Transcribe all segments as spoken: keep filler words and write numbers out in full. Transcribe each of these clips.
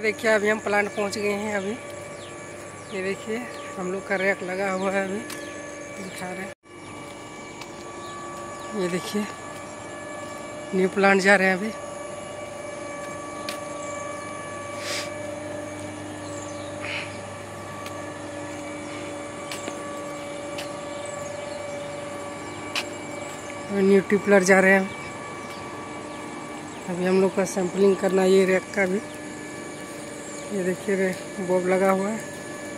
देखिए अभी हम प्लांट पहुंच गए हैं। अभी ये देखिए हम लोग का रैक लगा हुआ है, अभी दिखा रहे हैं। ये देखिए न्यू प्लांट जा रहे हैं अभी। न्यू टिपलर जा रहे हैं। अभी हम लोग का सैंपलिंग करना ये रैक का भी। ये देखिए रे बॉब लगा हुआ है।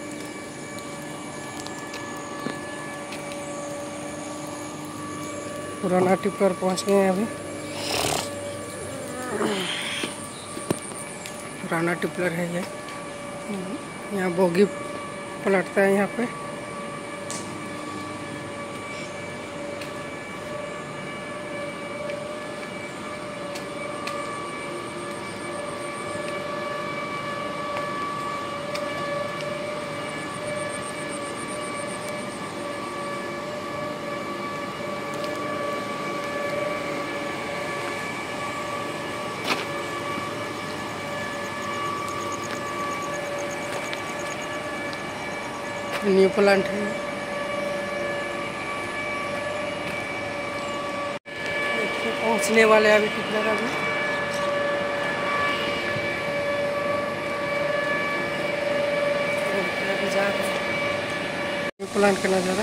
पुराना टिपलर पहुंच गए हैं अभी। पुराना टिपलर है ये। यहाँ बोगी पलटता है यहाँ पे। न्यू प्लांट है। देखिए पहुंचने वाले अभी टिपलर अभी। अभी जा रहे हैं न्यू प्लांट का नज़ारा।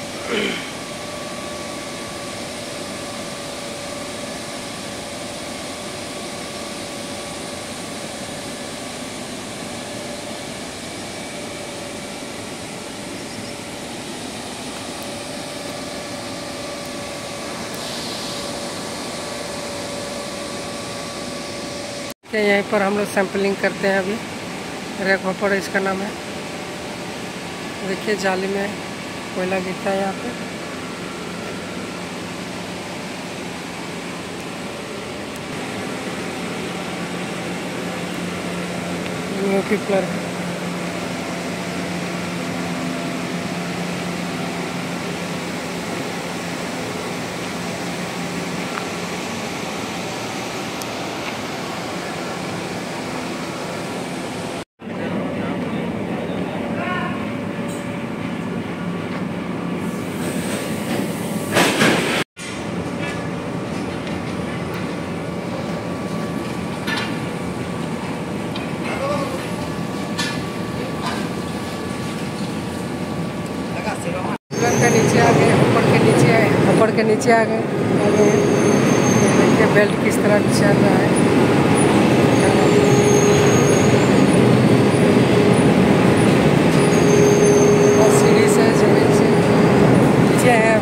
यहीं पर हम लोग सैंपलिंग करते हैं अभी। रैक होपर इसका नाम है। देखिए जाली में कोयला गिरता है यहाँ पे। न्यू टिपलर है। के नीचे आ गए, ऊपर के नीचे आए, ऊपर के नीचे आ गए। देखिए बेल्ट किस तरह चल रहा है। और सीढ़ी से जमीन से नीचे है।